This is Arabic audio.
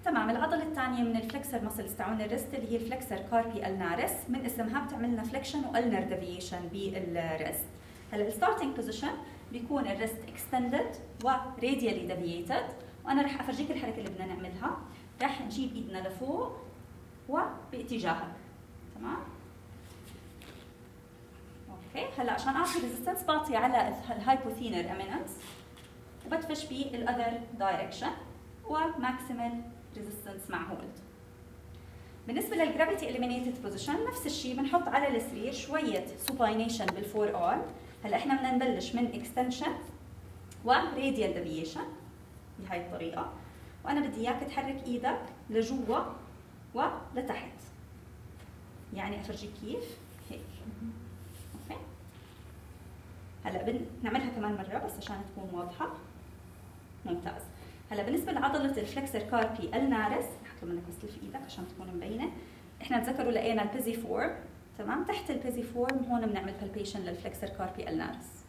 تمام. العضله الثانيه من الفلكسر ماسلز تاعون الريست اللي هي الفلكسر كاربي النارس، من اسمها بتعمل لنا فليكشن والنر ديفيشن بالريست. هلا الستارتنج بوزيشن بيكون الريست اكستندد وراديالي ديفييتد، وانا رح افرجيك الحركه اللي بدنا نعملها. رح نجيب ايدنا لفوق وباتجاهك، تمام؟ اوكي. هلا عشان اعطي ريزيستنس بعطي على الهايبوثينر اميننس وبدفش بالاذر دايركشن وماكسيمال ريزيستنس مع هولد. بالنسبه للجرافيتي اليمينيتد بوزيشن نفس الشيء، بنحط على السرير شويه سوباينيشن بالفور ارم. هلا احنا بدنا نبلش من اكستنشن وراديال ديفيشن بهي الطريقه، وانا بدي اياك تحرك ايدك لجوا ولتحت. يعني افرجيك كيف هيك. اوكي. هلا بنعملها كمان مره بس عشان تكون واضحه. ممتاز. هلا بالنسبه لعضله الفلكسر كاربي النارس، رح اطلب منك بس تلف ايدك عشان تكون مبينه. احنا تذكروا لقينا البيزي فورم، تمام؟ تحت البيزي فورم هون بنعمل بالبيشن للفلكسر كاربي النارس.